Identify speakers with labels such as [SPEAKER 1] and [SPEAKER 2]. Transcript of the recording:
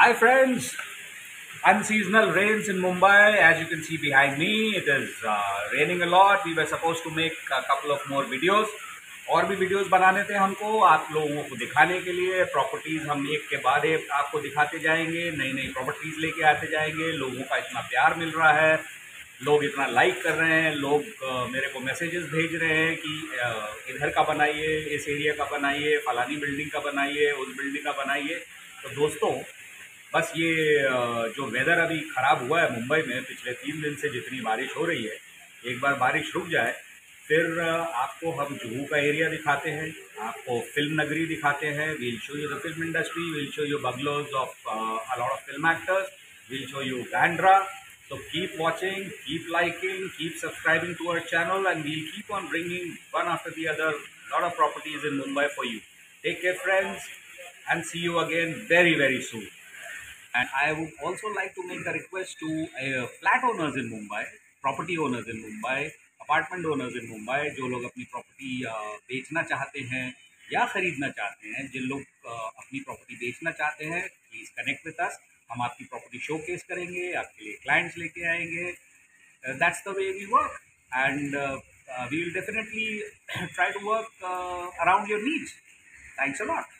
[SPEAKER 1] Hi friends, unseasonal rains in Mumbai. As you can see behind me, it is raining a lot. We were supposed to make a couple of more videos. और भी videos बनाने थे हमको आप लोगों को दिखाने के लिए। प्रॉपर्टीज़ हम एक के बाद एक आपको दिखाते जाएंगे, नई नई प्रॉपर्टीज़ लेके आते जाएंगे। लोगों का इतना प्यार मिल रहा है, लोग इतना लाइक कर रहे हैं, लोग मेरे को मैसेजेस भेज रहे हैं कि इधर का बनाइए, इस एरिया का बनाइए, फलानी बिल्डिंग का बनाइए, उस बिल्डिंग का बनाइए। तो दोस्तों, बस ये जो वेदर अभी ख़राब हुआ है मुंबई में पिछले 3 दिन से, जितनी बारिश हो रही है, एक बार बारिश रुक जाए फिर आपको हम जुहू का एरिया दिखाते हैं, आपको फिल्म नगरी दिखाते हैं। We'll show you the film industry, we'll show you bungalows of a lot of film actors, we'll show you Bandra. So keep watching, keep liking, keep subscribing to our channel, and we'll keep on bringing one after the other lot of properties in Mumbai for you. Take care friends, and see you again very very soon. And I would also like to make a request to flat owners in Mumbai, property owners in Mumbai, apartment owners in Mumbai, जो लोग अपनी property बेचना चाहते हैं या ख़रीदना चाहते हैं। जिन लोग अपनी प्रॉपर्टी बेचना चाहते हैं, प्लीज़ कनेक्ट विद अस। हम आपकी प्रॉपर्टी शोकेस करेंगे, आपके लिए क्लाइंट्स लेके आएंगे। That's the way we work, and we will definitely try to work around your needs. Thanks a lot.